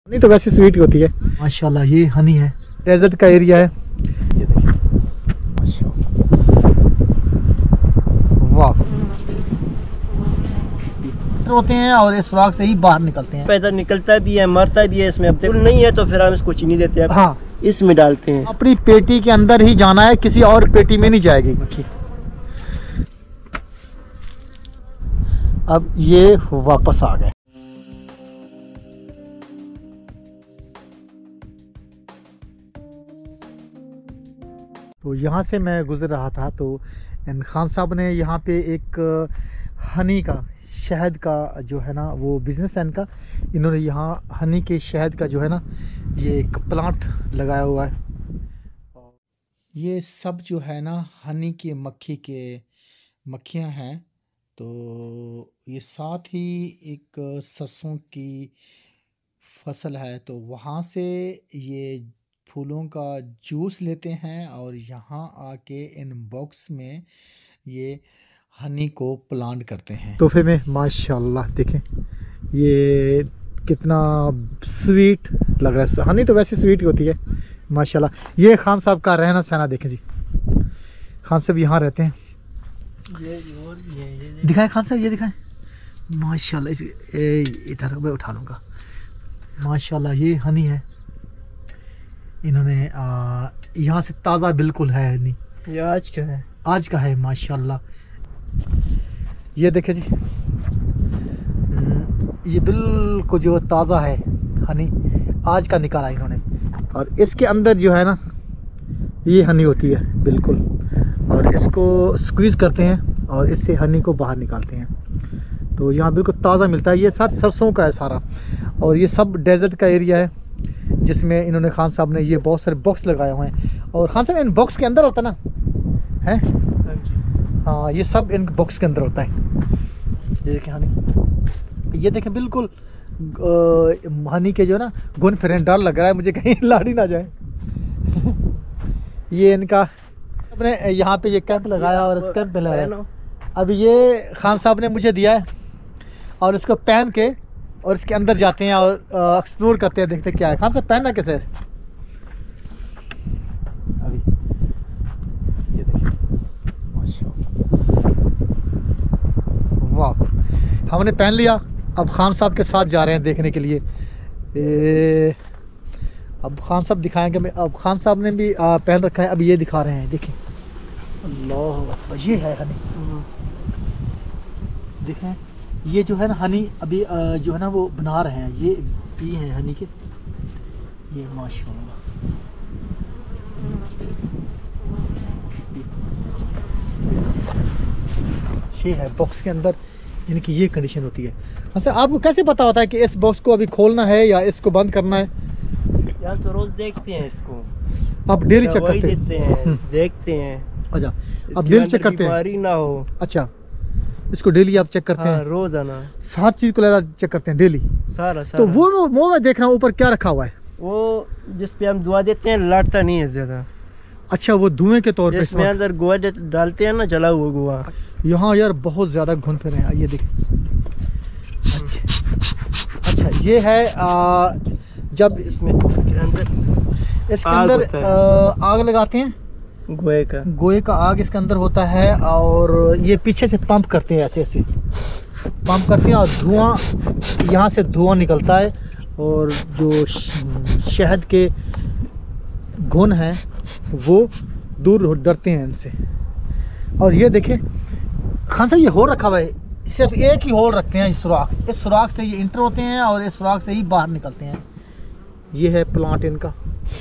नहीं तो वैसे स्वीट होती है माशाल्लाह। ये हनी है, डेजर्ट का एरिया है। ये देखिए वाह, होते हैं और इस सुराख से ही बाहर निकलते हैं। पैदा निकलता भी है, मरता भी है। इसमें अब तक नहीं है तो फिर हम इसको चीनी देते हैं। हाँ, इसमें डालते हैं। अपनी पेटी के अंदर ही जाना है, किसी और पेटी में नहीं जाएगी। अब ये वापस आ गए। तो यहाँ से मैं गुजर रहा था तो इन खान साहब ने यहाँ पे एक हनी का, शहद का जो है ना वो बिज़नेस है इनका। इन्होंने यहाँ हनी के शहद का जो है ना ये एक प्लांट लगाया हुआ है। और ये सब जो है ना हनी की मक्खियाँ हैं। तो ये साथ ही एक सरसों की फसल है, तो वहाँ से ये फूलों का जूस लेते हैं और यहाँ आके इन बॉक्स में ये हनी को प्लांट करते हैं तोहफे में। माशाल्लाह देखें ये कितना स्वीट लग रहा है। हनी तो वैसे स्वीट होती है माशाल्लाह। ये खान साहब का रहना सहना देखें जी। खान साहब यहाँ रहते हैं। ये दिखाएं खान साहब, ये दिखाएं माशाल्लाह। इधर मैं उठा लूँगा। माशाल्लाह ये हनी है। इन्होंने यहाँ से ताज़ा बिल्कुल है हनी। ये आज का है, आज का है माशाल्लाह। ये देखे जी, ये बिल्कुल जो ताज़ा है हनी, आज का निकाला इन्होंने। और इसके अंदर जो है ना ये हनी होती है बिल्कुल, और इसको स्क्वीज़ करते हैं और इससे हनी को बाहर निकालते हैं। तो यहाँ बिल्कुल ताज़ा मिलता है। ये सर सरसों का है सारा, और ये सब डेजर्ट का एरिया है जिसमें इन्होंने खान साहब ने ये बहुत सारे बॉक्स लगाए हुए हैं। और खान साहब इन बॉक्स के अंदर होता है ना है? हाँ, ये सब इन बॉक्स के अंदर होता है। ये देखें हनी, ये देखें बिल्कुल हनी के जो ना गुन फिरें, डर लग रहा है मुझे कहीं लाड़ी ना जाए। ये इनका अपने यहाँ पे ये कैंप लगाया और इस कैंप पे लगाया। अब ये खान साहब ने मुझे दिया है और इसको पहन के और इसके अंदर जाते हैं और एक्सप्लोर करते हैं, देखते हैं क्या है। खान साहब पहनना कैसे है अभी? ये देखिए वाह, हमने पहन लिया। अब खान साहब के साथ जा रहे हैं देखने के लिए। अब खान साहब दिखाएंगे। अब खान साहब ने भी पहन रखा है। अब ये दिखा रहे हैं, देखिए अल्लाह, ये है हनी। देखें ये जो है ना हनी अभी जो है ना वो बना रहे हैं, ये भी हैं हनी के। ये माशाल्लाह ये है बॉक्स के अंदर, इनकी ये कंडीशन होती है। अच्छा, आपको कैसे पता होता है कि इस बॉक्स को अभी खोलना है या इसको बंद करना है? यार तो रोज देखते हैं इसको, आप डेली चेक करते हैं? देखते हैं। अच्छा, आप डेली चेक करते हैं? बीमारी ना हो। अच्छा, इसको डेली आप चेक करते हैं? रोजाना सात चीज को चेक करते हैं डेली सारा। तो वो मैं देख रहा हूँ ऊपर क्या रखा हुआ है। वो जिस पे हम दुआ देते हैं लड़ता नहीं है ज्यादा। अच्छा, वो धुएं के तौर पे इसमें अंदर गोवा डालते हैं ना, जला हुआ गोवा। यहाँ यार बहुत ज्यादा घुन फिर हैं, ये देखिए। अच्छा, ये है जब इसमें इसके अंदर आग लगाते हैं, गोए का आग इसके अंदर होता है, और ये पीछे से पंप करते हैं, ऐसे ऐसे पंप करते हैं और धुआं, यहाँ से धुआं निकलता है और जो शहद के घुन हैं वो दूर डरते हैं इनसे। और ये देखिए खान साहब, ये होल रखा हुआ है, सिर्फ एक ही होल रखते हैं सुराख। इस सुराख से ये इंटर होते हैं और इस सुराख से ही बाहर निकलते हैं। ये है प्लांट इनका।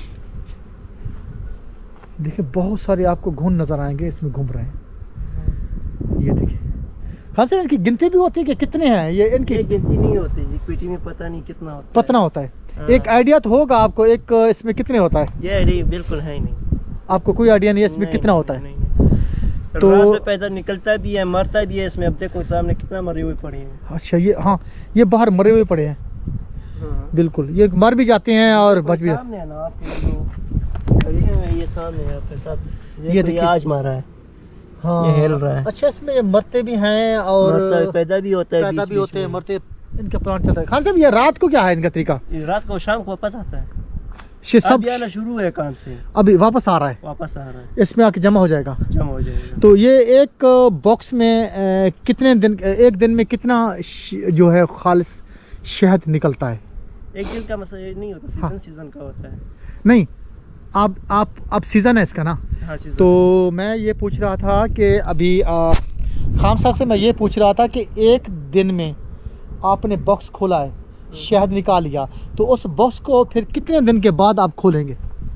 देखिए बहुत सारे आपको घुन नजर आएंगे, इसमें घूम रहे हैं। ये देखिए खान साहब, इनकी गिनती भी होती है कि कितने हैं? ये इनकी गिनती नहीं होती जी, पेटी में पता नहीं कितना होता है। पतना होता है। एक आइडिया तो होगा आपको, एक इसमें कितने होता है? ये आइडिया बिल्कुल है ही नहीं। आपको कोई आइडिया नहीं है इसमें कितना होता है? तो रात में पैदा निकलता भी है, मरता भी है। इसमें अब देखो सामने कितना मरे हुए पड़े हैं। अच्छा, ये हाँ, ये बाहर मरे हुए पड़े हैं। हाँ। बिल्कुल, ये मर भी जाते हैं और बच भी जाते हैं। ये सामने है आपके साथ, ये देखिए आज मारा है। हाँ, ये हिल रहा है। अच्छा, इसमें ये मरते भी हैं और पैदा भी होता है, पैदा भी होते हैं, मरते इनका प्लांट चलता है। खान साहब ये रात को क्या है इनका तरीका? ये रात को शाम को वापस आता है। ये सब अभी आना शुरू है काम से, अभी वापस आ रहा है, वापस आ रहा है, इसमें आके जमा हो जाएगा। जमा हो जाएगा। तो ये एक बॉक्स में कितने दिन, एक दिन में कितना जो है खालिस शहद निकलता है? एक दिन का मसला ये नहीं होता, सीजन हाँ। सीजन का होता है। नहीं, आप सीज़न है इसका ना? हाँ, सीजन। तो मैं ये पूछ रहा था कि अभी खान साहब से मैं ये पूछ रहा था कि एक दिन में आपने बॉक्स खोला है, शहद निकाल लिया, तो उस बॉक्स को फिर कितने दिन के बाद आप खोलेंगे?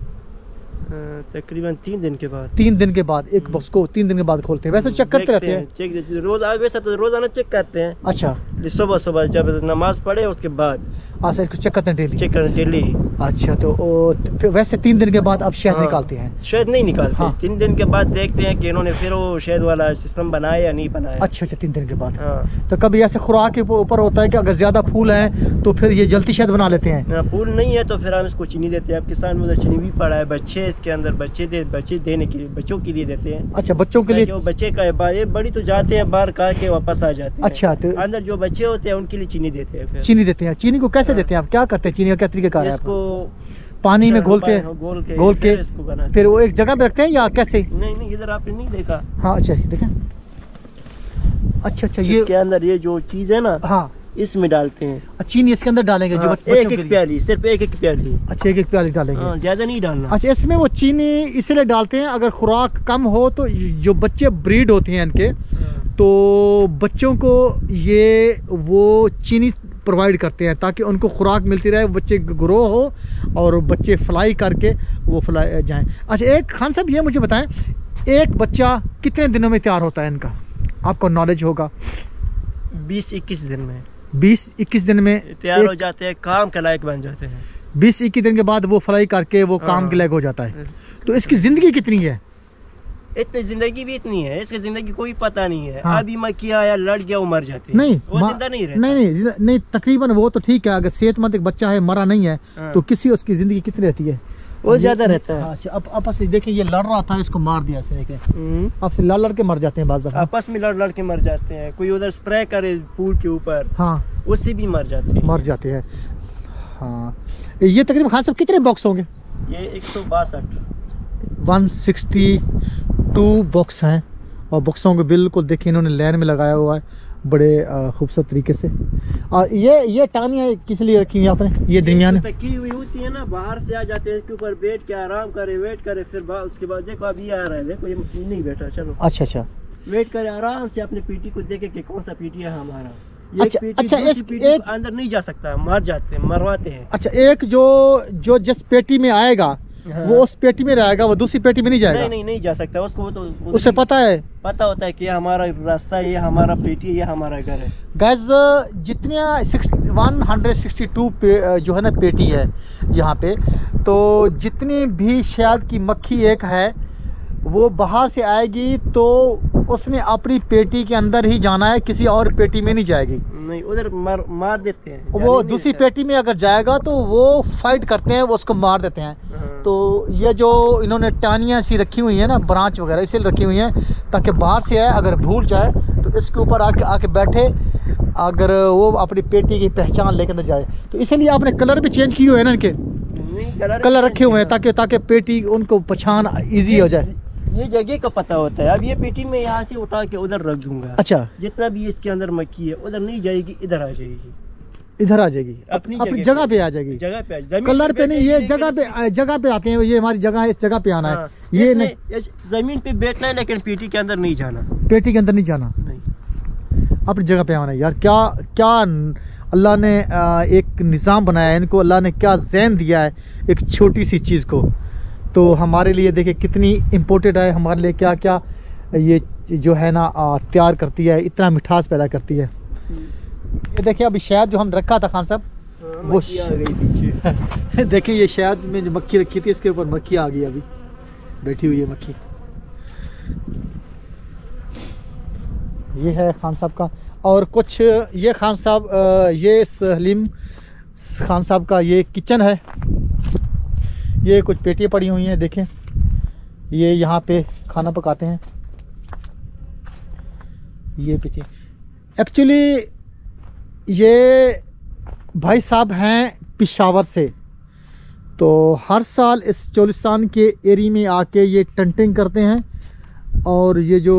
तकरीबन 3 दिन के बाद। 3 दिन के बाद एक बॉक्स को 3 दिन के बाद खोलते हैं। वैसे चेक करते रहते हैं? चेक रोज, वैसे तो रोजाना चेक करते हैं। अच्छा, सुबह सुबह जब नमाज पढ़े उसके बाद अच्छा, इसको चेक करते हैं डेली? चेक करें डेली। अच्छा, तो फिर वैसे 3 दिन के बाद आप शहद हाँ। निकालते हैं? शहद नहीं निकालते। हाँ। 3 दिन के बाद देखते हैं कि इन्होंने फिर वो शहद वाला सिस्टम बनाया या नहीं बनाया। अच्छा, 3 दिन के बाद। हाँ। तो कभी ऐसे खुराक के ऊपर होता है कि अगर ज़्यादा फूल हैं तो फिर ये जल्दी शहद बना लेते हैं? फूल नहीं है तो फिर हम इसको चीनी देते हैं। अब किसान में उधर चीनी भी पड़ा है, बच्चे इसके अंदर बच्चे देने के लिए, बच्चों के लिए देते हैं। अच्छा, बच्चों के लिए? जो बच्चे का ये बड़ी तो जाते हैं बाहर खा के वापस आ जाते हैं। अच्छा, तो अंदर जो बच्चे होते हैं उनके लिए चीनी देते हैं। फिर चीनी देते हैं? चीनी को कैसे हाँ। देते हैं आप, क्या करते हैं चीनी का, क्या तरीका कार है इसको आपका? पानी में घोल के घोल के इसको बनाते फिर वो एक जगह पे रखते हैं या कैसे? हैं। नहीं, इधर आपने नहीं देखा। हाँ, अच्छा, देखें। अच्छा, ये इसके अंदर ये जो चीज है ना, हाँ, इसमें डालते हैं। चीनी इसके अंदर डालेंगे जो हाँ, बच्चों एक के एक लिए? प्याली, सिर्फ एक प्याली। अच्छा, एक प्याली डालेंगे? हाँ, ज्यादा नहीं डालना। अच्छा, इसमें वो चीनी इसलिए डालते हैं अगर खुराक कम हो तो जो बच्चे ब्रीड होते हैं इनके, तो बच्चों को ये वो चीनी प्रोवाइड करते हैं ताकि उनको खुराक मिलती रहे, बच्चे ग्रो हो और बच्चे फ्लाई करके वो फ्लाई जाएं। अच्छा, एक खान साहब ये मुझे बताएं, एक बच्चा कितने दिनों में तैयार होता है इनका? आपको नॉलेज होगा। 20-21 दिन में 20-21 दिन में तैयार हो जाते हैं, काम के लायक बन जाते हैं। 20-21 दिन के बाद वो फ्लाई करके वो काम के लायक हो जाता है। तो इसकी ज़िंदगी कितनी है? इतनी जिंदगी भी इतनी है, इसकी जिंदगी कोई पता नहीं है। हाँ। अभी मक्खी आया, लड़ गया, वो मर जाती है। नहीं, वो जिंदा नहीं रहता। नहीं, तकरीबन वो तो ठीक है, अगर सेहतमंद एक बच्चा है, मरा नहीं है, हाँ। तो किसी उसकी ज़िंदगी कितनी रहती है? वो ज्यादा रहता है। अच्छा, अब आपस से देखिए, ये लड़ रहा था, इसको मार दिया इसने, देखें आपसे लड़ के मर जाते हैं बाज़ दफ़ा। आपस में लड़ के मर जाते हैं। कोई उधर स्प्रे करे फूल के ऊपर, हाँ, उससे भी मर जाते हैं। मर जाते हैं। हाँ, ये तकरीबन खान साहब कितने बॉक्स होंगे? ये 162 162 बॉक्स हैं, और बॉक्सों को बिल्कुल देखिए इन्होंने लाइन में लगाया हुआ है बड़े खूबसूरत तरीके से। और ये टानियाँ किस लिए रखी हुई आपने? ये दरमियान तकी हुई होती है ना, बाहर से आ जाते हैं इसके ऊपर, बैठ के आराम करे, वेट करे, फिर उसके बाद देखो अभी आ रहा है, देखो ये नहीं बैठा, चलो। अच्छा, वेट करे आराम से, अपने पीटी को देखे कि कौन सा पीटी है हमारा। ये अच्छा, पीटी अच्छा, दूसरी पीटी एक अंदर नहीं जा सकता, मर जाते हैं, मरवाते हैं। अच्छा, एक जो जिस पेटी में आएगा, हाँ। वो उस पेटी में रहेगा, वो दूसरी पेटी में नहीं जाएगा? नहीं जा सकता उसको। तो उसे पता होता है कि ये हमारा रास्ता है, ये हमारा पेटी है, ये हमारा घर है। गैस जितने 162 जो है ना पेटी है यहाँ पे, तो जितनी भी शहद की मक्खी एक है वो बाहर से आएगी तो उसने अपनी पेटी के अंदर ही जाना है, किसी और पेटी में नहीं जाएगी। नहीं, उधर मार देते हैं। वो दूसरी पेटी में अगर जाएगा तो वो फाइट करते हैं, वो उसको मार देते हैं। हाँ। तो ये जो इन्होंने टानियाँ सी रखी हुई हैं ना, ब्रांच वगैरह इसलिए रखी हुई हैं ताकि बाहर से आए, अगर भूल जाए तो इसके ऊपर आके बैठे, अगर वो अपनी पेटी की पहचान लेकर अंदर जाए। तो इसीलिए आपने कलर भी चेंज किए हुए हैं ना इनके? कलर रखे हुए हैं ताकि पेटी उनको पहचान ईजी हो जाए। ये जगह का पता होता है। अब ये पेटी में यहाँ से उठा के उधर रख दूंगा। अच्छा, जितना भी इसके अंदर मक्खी है उधर नहीं जाएगी, इधर आ जाएगी, इधर आ जाएगी, अपनी जगह पे आ जाएगी। कलर पे नहीं, ये जगह पे आते हैं, ये हमारी जगह है, इस जगह पे आना है। ये नहीं, जमीन पे बैठना है लेकिन पेटी के अंदर नहीं जाना, पेटी के अंदर नहीं जाना, नहीं, अपनी जगह पे आना है। यार क्या अल्लाह ने एक निज़ाम बनाया है, इनको अल्लाह ने क्या ज़हन दिया है एक छोटी सी चीज़ को। तो हमारे लिए देखिए कितनी इम्पोर्टेंट है, हमारे लिए क्या क्या ये जो है ना तैयार करती है, इतना मिठास पैदा करती है। ये देखिए अभी शहद जो हम रखा था खान साहब, वो आ गई पीछे। देखिए ये शहद में जो मक्खी रखी थी, इसके ऊपर मक्खी आ गई, अभी बैठी हुई है मक्खी। ये है खान साहब का। और कुछ ये खान साहब, ये हलीम खान साहब का ये किचन है। ये कुछ पेटियाँ पड़ी हुई हैं, देखें, ये यहाँ पे खाना पकाते हैं। ये पीछे एक्चुअली ये भाई साहब हैं पेशावर से, तो हर साल इस चोलिस्तान के एरिया में आके ये टंटिंग करते हैं और ये जो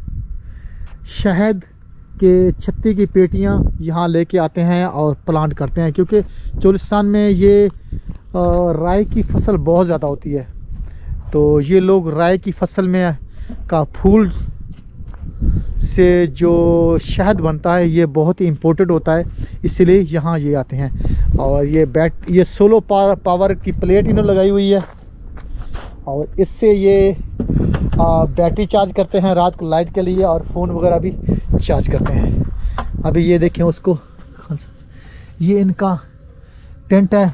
शहद के छत्ती की पेटियां यहाँ लेके आते हैं और प्लांट करते हैं, क्योंकि चोलिस्तान में ये राई की फसल बहुत ज़्यादा होती है। तो ये लोग राई की फसल में का फूल से जो शहद बनता है ये बहुत ही इम्पोर्टेंट होता है, इसलिए यहाँ ये आते हैं। और ये सोलो पावर की प्लेट इन्होंने लगाई हुई है और इससे ये बैटरी चार्ज करते हैं रात को लाइट के लिए, और फ़ोन वगैरह भी चार्ज करते हैं। अभी ये देखें उसको, ये इनका टेंट है।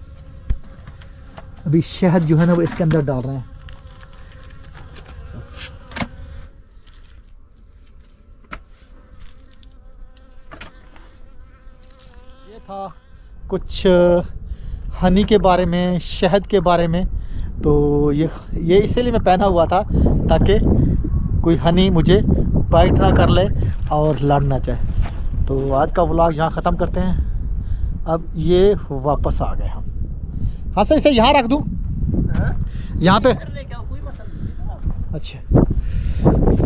अभी शहद जो है ना वो इसके अंदर डाल रहे हैं। ये था कुछ हनी के बारे में, शहद के बारे में। तो ये इसीलिए मैं पहना हुआ था ताकि कोई हनी मुझे बाइट ना कर ले और लड़ ना जाए। तो आज का व्लॉग यहाँ ख़त्म करते हैं। अब ये वापस आ गए हम। हाँ सर, इसे यहाँ रख दूँ यहाँ पे? अच्छा।